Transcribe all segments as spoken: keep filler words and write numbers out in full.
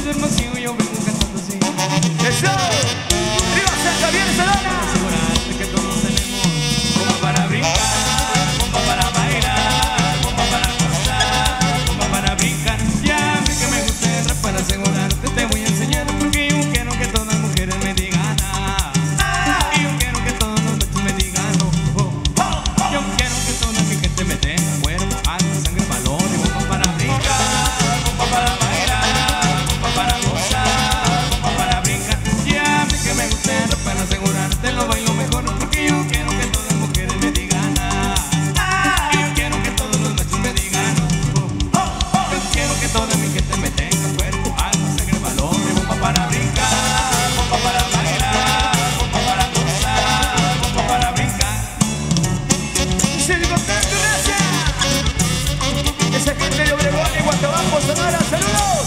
Hermosillo yo vengo cantando así. ¡Eso! ¡Arriba San Javier Solana! Asegurarte que todos tenemos bomba para brincar, bomba para bailar, bomba para gozar, bomba para brincar. Ya a mí que me gusta el rap, para asegurarte te voy a enseñar, porque yo quiero que todas las mujeres me digan ah, ah, y yo quiero que todos los machos me digan oh, oh, oh. Yo quiero que toda mi gente me tenga cuerpo, alma, sangre, valor y bomba para brincar, bomba para bailar, bomba para gozar, bomba para brincar. Ya a mí que me gusta el rap, para asegurarte lo bailo mejor, porque yo quiero que todas las mujeres me digan ah, ah, y yo quiero que todos los machos me digan oh, oh, oh. Yo quiero que toda mi gente me tenga cuerpo, alma, sangre, valor y bomba para brincar, bomba para bailar, bomba para gozar, bomba para brincar. ¡Silvio Castro! Esa gente de Obregón y Guatabampo, Sonora, ¡saludos!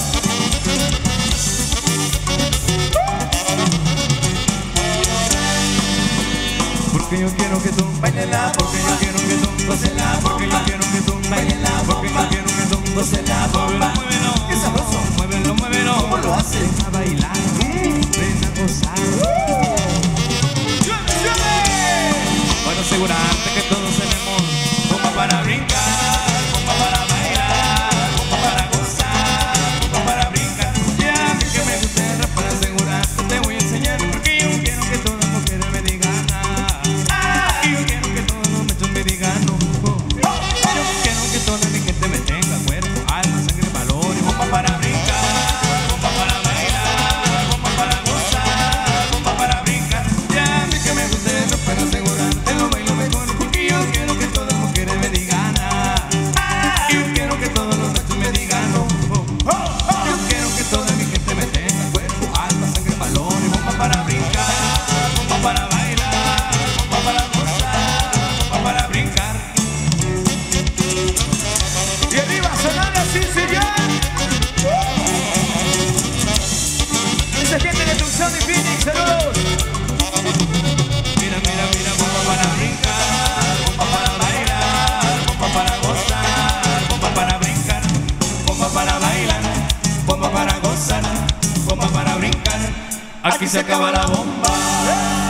Porque yo quiero que tú Báilala, porque yo quiero que tú gócela, porque yo quiero que tú Báilala, porque yo quiero que tú gócela, bomba. Muévelo, ¡Qué sabroso! muévelo, muévelo. ¿Cómo lo hace? Ven a bailar, ven a gozar. ¡Llueve, llueve! Para asegurarte que todos tenemos bomba para brincar, bomba para bailar, bomba para gozar, bomba para brincar. Ya a mí que me gusta el rap, para asegurarte te voy a enseñar, porque yo quiero que todas las mujeres me digan ah, ah, y yo quiero que todos los machos me digan no, oh, oh. Yo quiero que toda mi gente me tenga cuerpo, alma, sangre, valor y bomba para brincar, bomba para bailar, bomba para gozar, bomba para brincar. Ya a mí que me gusta el rap, para asegurarte lo bailo mejor, porque yo quiero que todas las mujeres me digan ah, ah, y yo quiero que todos los machos me digan no, oh, oh, oh. Yo quiero que toda mi gente me tenga cuerpo, alma, sangre, valor y bomba para brincar, bomba para bailar, bomba para gozar, bomba para brincar. Y arriba Sonora, sí señor. Esa gente de Tucson y Phoenix, saludos. Mira, mira, mira, bomba para brincar, bomba para bailar, bomba para gozar, bomba para brincar, bomba para bailar, bomba para gozar, bomba para brincar. Aquí se acaba la bomba.